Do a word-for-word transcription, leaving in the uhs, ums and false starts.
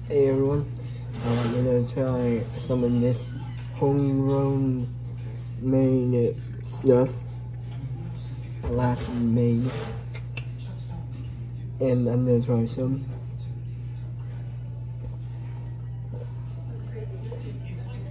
Hey everyone, um, I'm gonna try some of this homegrown made stuff I last made, and I'm gonna try some.